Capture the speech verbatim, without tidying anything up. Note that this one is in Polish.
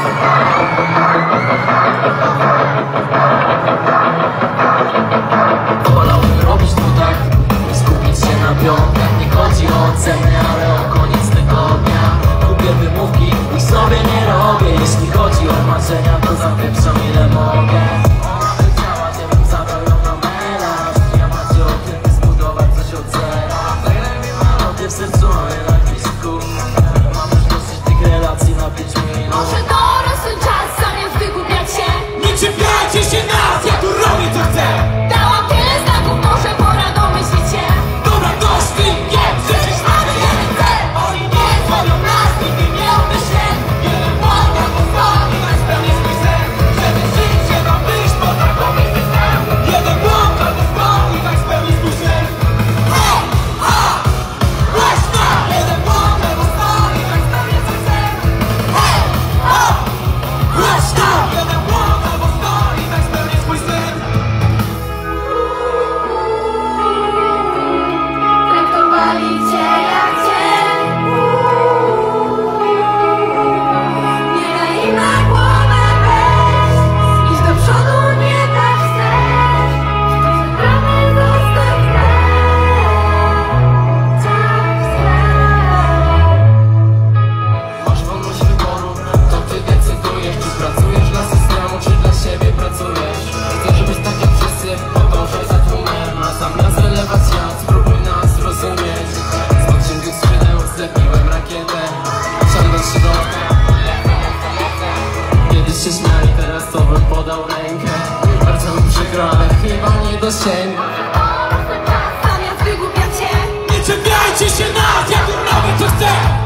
Wolałbym robić to tak, skupić się na piątkach. Nie chodzi o ocenę, ale o koniec tego dnia. Kupię wymówki i sobie nie robię. Jeśli chodzi o marzenia, to zapieprzam ile mogę. Ona by chciała, żebym zadał ją na melanż. Ja macie okręty zbudować coś od zera. Zagraj mi melodię w sercu, a nie na gwizdku. Mam już dosyć tych relacji na pięć minut. Może dorosły czas, zamiast wygłupiać się. Nie czepiajcie się nas, ja tu robię co chcę. Dałam tyle znaków, może pora domyślić się. Dobra, dość ty, nie, przecież mamy jeden cel. Oni nie zwolnią nas, nigdy nie obmyślę. Jeden błąd na pozwoli, tak spełnię swój sen. Żeby żyć, trzeba wyjść poza pomysł system. Jeden błąd na pozwoli, tak spełnię swój sen. Hej, ha, głośno. Jeden błąd na pozwoli, tak spełnię swój sen. Hej, ha, głośno. Jeden błąd na pozwoli, tak spełnię swój sen. Traktowali cię jak cień. Nie daj im na głowę wejść. Idź do przodu, nie tak chcesz. Mamy zostać tak chcę. Masz wolność wyboru, to ty decydujesz. Czy pracujesz dla systemu, czy dla siebie pracujesz? Chcę, żebyś tak jak wszyscy podążał za tłumem. A zamiast wylewać jad, spróbuj nas zrozumieć. Z podciętych skrzydeł zlepiłem rakietę. Wsiądę w środkę. Kiedyś się śmiali, teraz to bym podał rękę. Bardzo mi przykro, ale chyba nie dosięgnę. Zamiast wygłupiać się. Nie czepiajcie się nas, ja tu robię co chcę.